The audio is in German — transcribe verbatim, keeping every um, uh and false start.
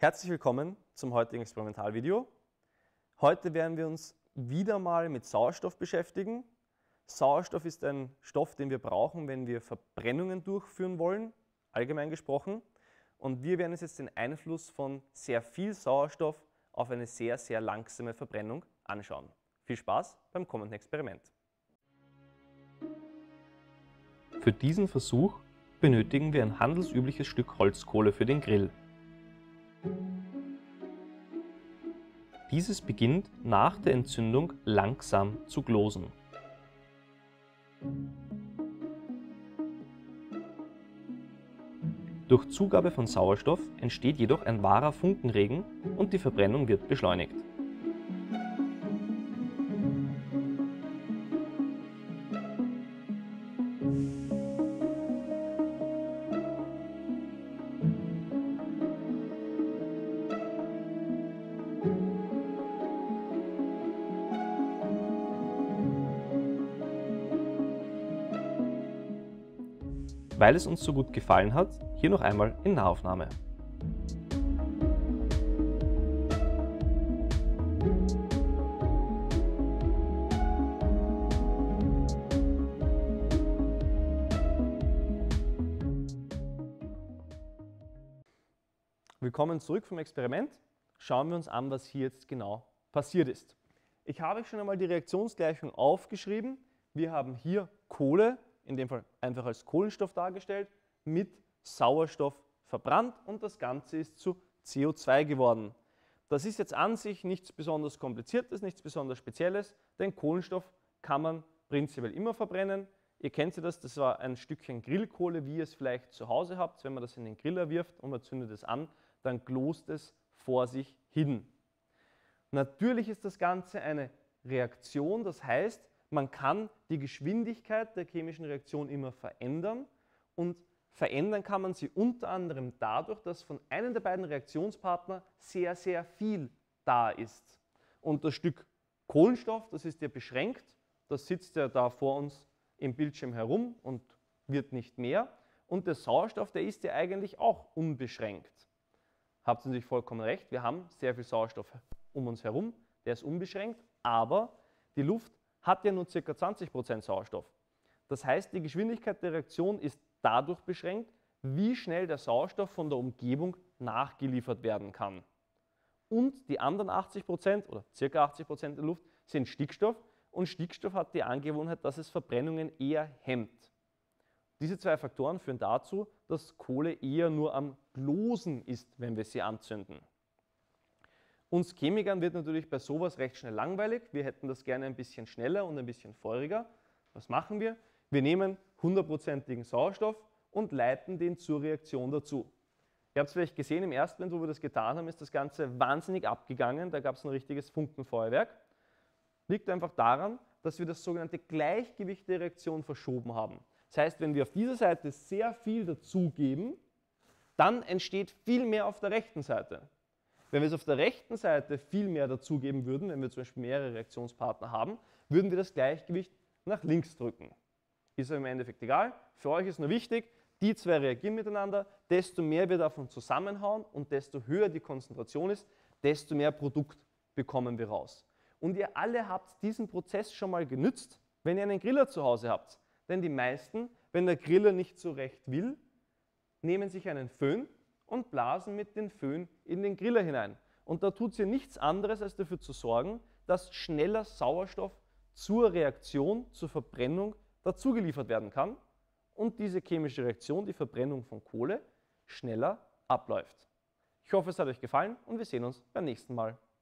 Herzlich willkommen zum heutigen Experimentalvideo. Heute werden wir uns wieder mal mit Sauerstoff beschäftigen. Sauerstoff ist ein Stoff, den wir brauchen, wenn wir Verbrennungen durchführen wollen, allgemein gesprochen. Und wir werden uns jetzt den Einfluss von sehr viel Sauerstoff auf eine sehr, sehr langsame Verbrennung anschauen. Viel Spaß beim kommenden Experiment. Für diesen Versuch benötigen wir ein handelsübliches Stück Holzkohle für den Grill. Dieses beginnt nach der Entzündung langsam zu glosen. Durch Zugabe von Sauerstoff entsteht jedoch ein wahrer Funkenregen und die Verbrennung wird beschleunigt. Weil es uns so gut gefallen hat, hier noch einmal in Nahaufnahme. Willkommen zurück vom Experiment. Schauen wir uns an, was hier jetzt genau passiert ist. Ich habe schon einmal die Reaktionsgleichung aufgeschrieben. Wir haben hier Kohle, in dem Fall einfach als Kohlenstoff dargestellt, mit Sauerstoff verbrannt und das Ganze ist zu C O zwei geworden. Das ist jetzt an sich nichts besonders Kompliziertes, nichts besonders Spezielles, denn Kohlenstoff kann man prinzipiell immer verbrennen. Ihr kennt ja das, das war ein Stückchen Grillkohle, wie ihr es vielleicht zu Hause habt. Wenn man das in den Griller wirft und man zündet es an, dann glost es vor sich hin. Natürlich ist das Ganze eine Reaktion, das heißt, man kann die Geschwindigkeit der chemischen Reaktion immer verändern und verändern kann man sie unter anderem dadurch, dass von einem der beiden Reaktionspartner sehr, sehr viel da ist. Und das Stück Kohlenstoff, das ist ja beschränkt, das sitzt ja da vor uns im Bildschirm herum und wird nicht mehr. Und der Sauerstoff, der ist ja eigentlich auch unbeschränkt. Habt ihr natürlich vollkommen recht, wir haben sehr viel Sauerstoff um uns herum, der ist unbeschränkt, aber die Luft hat ja nur ca. zwanzig Prozent Sauerstoff. Das heißt, die Geschwindigkeit der Reaktion ist dadurch beschränkt, wie schnell der Sauerstoff von der Umgebung nachgeliefert werden kann. Und die anderen achtzig Prozent oder ca. achtzig Prozent der Luft sind Stickstoff und Stickstoff hat die Angewohnheit, dass es Verbrennungen eher hemmt. Diese zwei Faktoren führen dazu, dass Kohle eher nur am Glosen ist, wenn wir sie anzünden. Uns Chemikern wird natürlich bei sowas recht schnell langweilig. Wir hätten das gerne ein bisschen schneller und ein bisschen feuriger. Was machen wir? Wir nehmen hundertprozentigen Sauerstoff und leiten den zur Reaktion dazu. Ihr habt es vielleicht gesehen, im ersten Moment, wo wir das getan haben, ist das Ganze wahnsinnig abgegangen. Da gab es ein richtiges Funkenfeuerwerk. Liegt einfach daran, dass wir das sogenannte Gleichgewicht der Reaktion verschoben haben. Das heißt, wenn wir auf dieser Seite sehr viel dazugeben, dann entsteht viel mehr auf der rechten Seite. Wenn wir es auf der rechten Seite viel mehr dazugeben würden, wenn wir zum Beispiel mehrere Reaktionspartner haben, würden wir das Gleichgewicht nach links drücken. Ist aber im Endeffekt egal. Für euch ist nur wichtig, die zwei reagieren miteinander, desto mehr wir davon zusammenhauen und desto höher die Konzentration ist, desto mehr Produkt bekommen wir raus. Und ihr alle habt diesen Prozess schon mal genützt, wenn ihr einen Griller zu Hause habt. Denn die meisten, wenn der Griller nicht so recht will, nehmen sich einen Föhn und blasen mit dem Föhn in den Griller hinein. Und da tut sie nichts anderes, als dafür zu sorgen, dass schneller Sauerstoff zur Reaktion, zur Verbrennung dazugeliefert werden kann und diese chemische Reaktion, die Verbrennung von Kohle, schneller abläuft. Ich hoffe, es hat euch gefallen und wir sehen uns beim nächsten Mal.